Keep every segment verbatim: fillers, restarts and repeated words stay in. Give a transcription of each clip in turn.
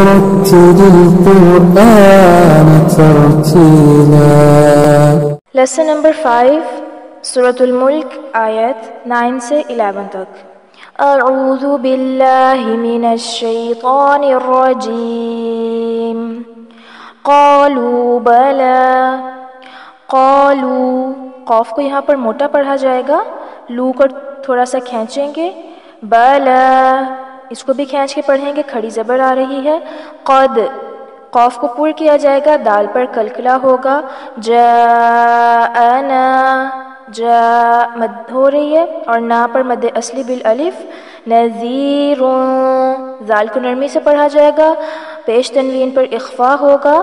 ورتل القرآن ترتيلا. Lesson number five, سورة الملک آیت نائن سے الیون تک. اعوذ باللہ من الشیطان الرجیم. قالوا بلا. قالوا، قاف کو یہاں پر موٹا پڑھا جائے گا، لو کو تھوڑا سا کھینچیں گے. بلا، اس کو بھی کھینچ کے پڑھیں گے، کھڑی زبر آ رہی ہے. قد، قاف کو پور کیا جائے گا، دال پر کلکلا ہوگا. جاءنا، جا مد ہو رہی ہے اور نا پر مد اصلی بالالف. نذیر، زال کو نرمی سے پڑھا جائے گا، پیش تنوین پر اخفا ہوگا.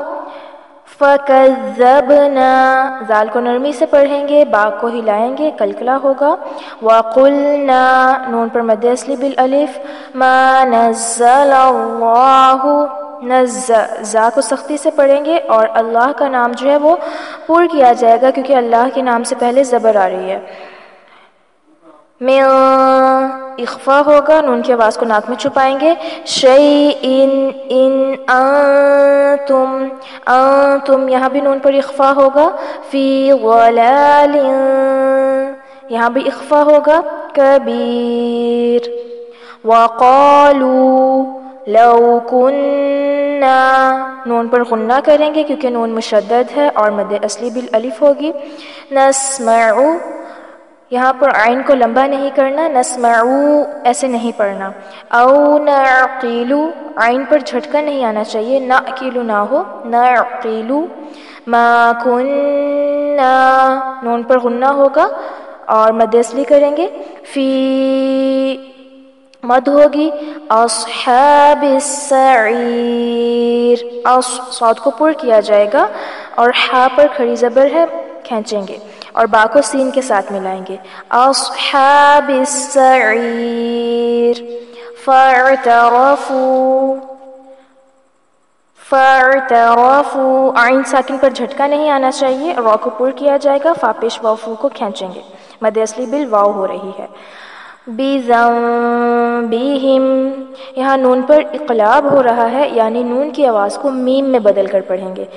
فکذبنا، زال کو نرمی سے پڑھیں گے، با کو ہلائیں گے، کلکلا ہوگا. وقلنا، نون پر مد اصلی بالالف. ما نزل اللہ، نز، زا کو سختی سے پڑھیں گے اور اللہ کا نام جو ہے وہ پور کیا جائے گا کیونکہ اللہ کے نام سے پہلے زبر آ رہی ہے. من، اخفا ہوگا، نون کی آواز کو ناک میں چھپائیں گے. شیئن، ان، انتم، انتم، یہاں بھی نون پر اخفا ہوگا. فی ضلال، یہاں بھی اخفا ہوگا. کبیر. وقالوا لو کننا، نون پر غنہ کریں گے کیونکہ نون مشدد ہے اور مد اصلی بالالف ہوگی. نسمع، یہاں پر عین کو لمبا نہیں کرنا، نسمعو ایسے نہیں پڑھنا. او نعقل، عین پر جھٹکا نہیں آنا چاہیے، نعقل نہ ہو، نعقل. ما کننا، نون پر غنہ ہوگا اور مد اصلی کریں گے. فی، مد ہوگی. اصحاب السعیر، اص، صاد کو پر کیا جائے گا اور ہا پر کھڑی زبر ہے، کھینچیں گے اور با کو سین کے ساتھ ملائیں گے. اصحاب السعیر. فاعترفوا، فاعترفوا، عین ساکن پر جھٹکا نہیں آنا چاہیے، را کو پر کیا جائے گا، فا پیش واو فو کو کھینچیں گے، مد اصلی بالواو ہو رہی ہے. بذنبہم، یہاں نون پر اقلاب ہو رہا ہے یعنی نون کی آواز کو میم میں بدل کر پڑھیں گے.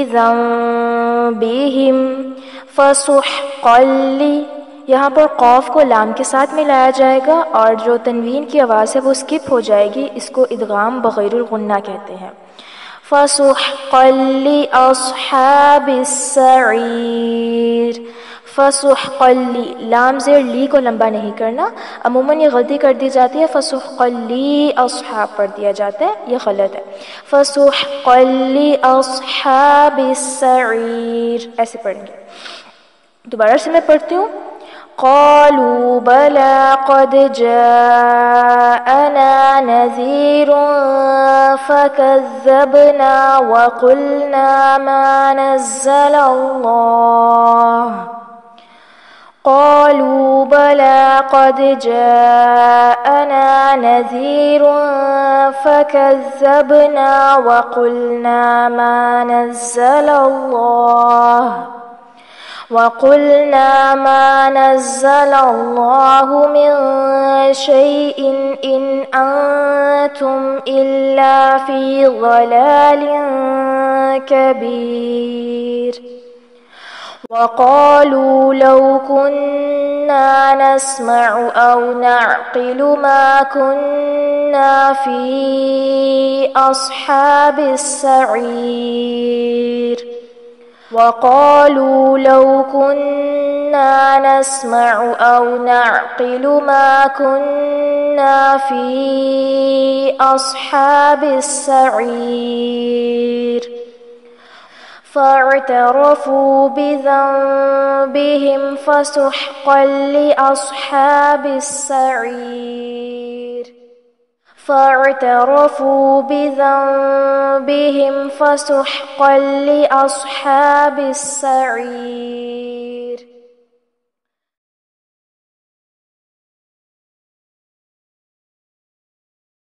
بذنبہم. فسحقا لی، یہاں پر قاف کو لام کے ساتھ ملایا جائے گا اور جو تنوین کی آواز ہے وہ سکپ ہو جائے گی، اس کو ادغام بغیر الغنہ کہتے ہیں. فسحقا لاصحاب السعیر. فسحقا لی، لام زیر لی کو لمبا نہیں کرنا، عموماً یہ غلطی کر دی جاتی ہے، فسحقا لاصحاب پڑھ دیا جاتا ہے، یہ غلط ہے. فسحقا لاصحاب السعیر، ایسے پڑھیں گے. دوبارہ سے میں پڑھتی ہوں. قالوا بلا قد جاءنا نذیر فكذبنا وقلنا ما نزل اللہ. قالوا بلا قد جاءنا نذیر فكذبنا وقلنا ما نزل اللہ. وقلنا ما نزل اللہ من شيء إن أنتم إلا في ضلال كبير. وقالوا لو كنا نسمع أو نعقل ما كنا في أصحاب السعير. وقالوا لو كنا نسمع أو نعقل ما كنا في أصحاب السعير. فاعترفوا بذنبهم فسحقا لأصحاب السعير. فاعترفوا بذنبهم فسحقا لأصحاب السعير.